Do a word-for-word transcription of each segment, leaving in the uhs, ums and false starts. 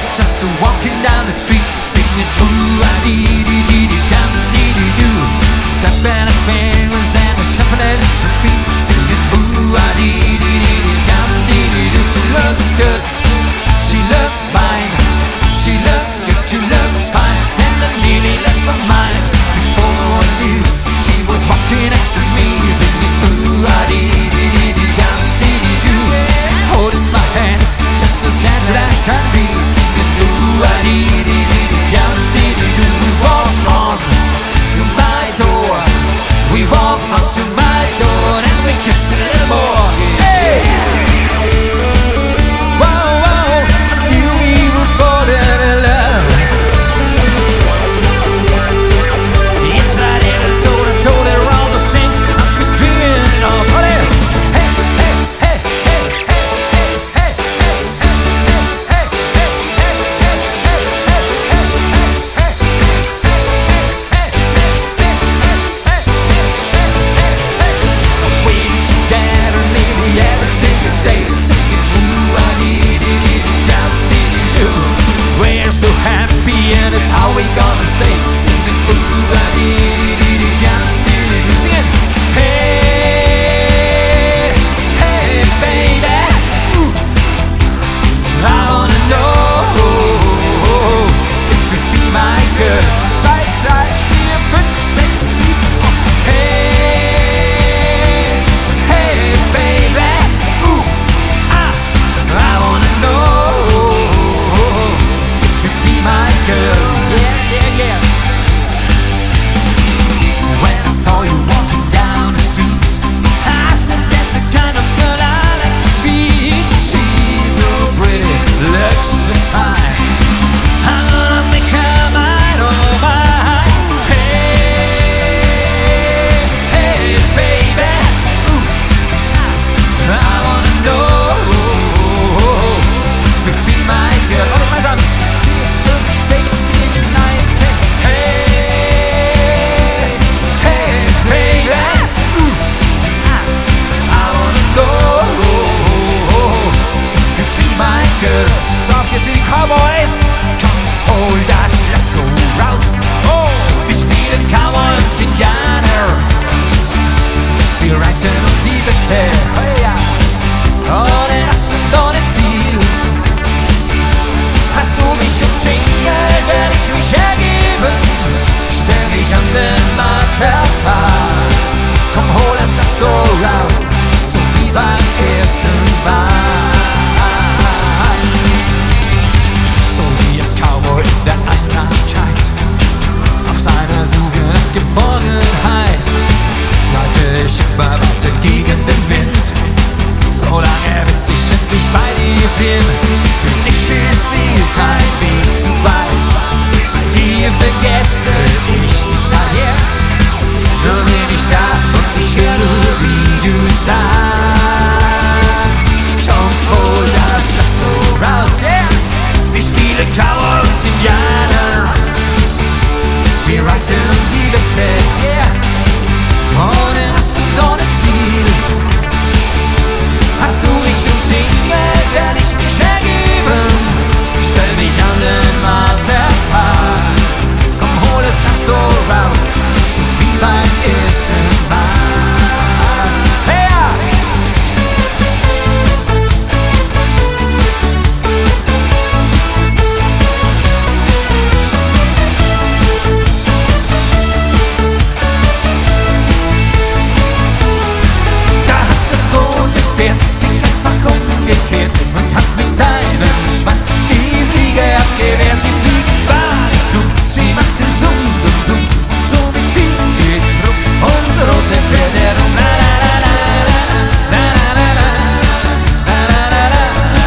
just walking down the street, singing ooh ah dee dee dee dee dum dee dee doo, snapping her fingers and shuffling her feet, singing ooh ah dee dee dee dee dum dee dee doo. She looks good, she looks fine, she looks good, she looks fine, and I nearly lost my mind. Before I knew, she was walking next to me, singing ooh ah dee dee dee dee dum dee dee doo, holding my hand just as natural as can be, singing ooh ah dee dee dee dee dum dee dee doo. We walked on to my door, we walked on to my door, and we kissed a little more. Hey! Whoa, whoa, I knew we were falling in love. Yes, I did, I told her, told her all the things I've been dreaming of. Hey, hey, hey, hey, hey, hey, hey, hey, hey, we're together nearly every single day, singing ooh ah dee dee dee dee dum dee dee doo. We're so happy and it's how we gonna stay, singing ooh ah dee dee dee dee dum dee dee doo. Singing hey, hey baby, ooh, I wanna know if you be my girl. Tight, tight, feel pretty sexy. Hey, hey baby, ooh, ah, I wanna know if you be my girl. Yeah, yeah, yeah. When I saw you walking down the street, I said that's the kind of girl I like to be. She's so pretty, looks just fine, I'm gonna make her mine, oh mine. Hey, hey baby, ooh, I wanna know if you be my girl. All the time, feel sexy tonight. Hey, hey baby, ooh, I wanna know if you be my girl. So auf geht's in die Cowboys. Komm, hol das Lasso raus. Oh, wir spielen Cowboy und Indianer. Wir reiten um die Wette. Hey, ja. Ohne Rast und ohne Ziel. Hast du mich umzingelt, werd ich mich ergeben. Stell mich an den Marterpfahl. Komm, hol das Lasso raus, so wie beim ersten Mal. So wie ein Cowboy in der Einsamkeit, auf seiner Suche nach Geborgenheit, reite ich immer weiter gegen den Wind, solange bis ich endlich bei dir bin. Für dich ist mir kein Weg zu weit, bei dir vergesse ich die Zeit, yeah. Nur bin ich da und ich höre nur, wie du sagst. Komm, hol das Lasso raus, yeah. Wir spielen Cowboy und Indianer. Wir reiten um die Wette, yeah. Ohne Rast und ohne Ziel. Hast du mich umzingelt, werd ich mich ergeben. Stell mich an den Marterpfahl. Komm, hol das Lasso raus, so wie beim ersten Mal. Hey, ja! Da hat das rote Pferd sich einfach umgekehrt und hat mit seinem Schwanz die Fliege abgewehrt. Sie fliegen war nicht dumm, sie machte Summ, Summ, Summ, und somit fiel ihr rum. Und das rote Pferd herum. La la la la la la la la la la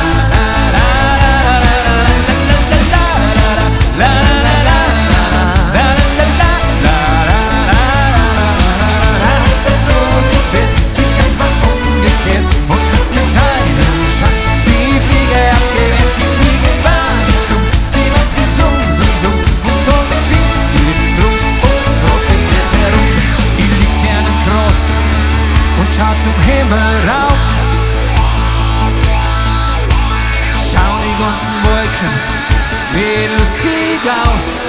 das rote Pferd sich einfach umgekehrt und hat mit seinem Schwanz die Fliege abgewehrt. Die Fliege war nicht dumm, sie machte Summ, Summ, Summ, und somit fiel ihr rum. Und das rote Pferd herum. Ich lieg gern im Cross und schau zum Himmel rauf. Schau die ganzen Wolken stieg aus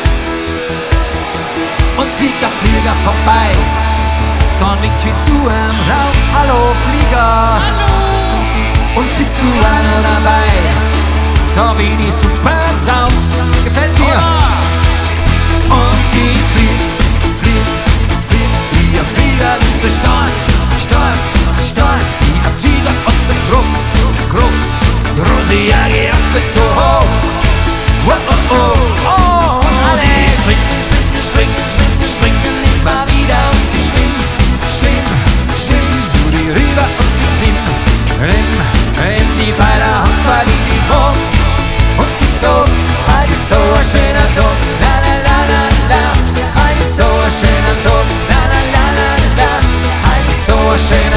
und fliegt der Flieger vorbei. Dann wink ich zu ihm rauf, hallo Flieger, hallo. Und bist du auch noch dabei? Da bin ich super drauf, gefällt mir. Und ich flieg, flieg, flieg, wie ein Flieger, bin so stark, stark, stark, wie ein Tiger und so groß, groß, große Jagd auf mit so hoch. Oh, oh, oh, oh, und ich schwing, schwing, schwing, schwing, schwing, immer wieder und ich schwing, schwing, schwing zu dir rüber und ich nimm, nimm, nimm die bei der Hand, weil ich die hoch. Und ich so, heute ist so ein schöner Tag, la la la la la, heute ist so ein schöner Tag, la la la la la, heute ist so ein schöner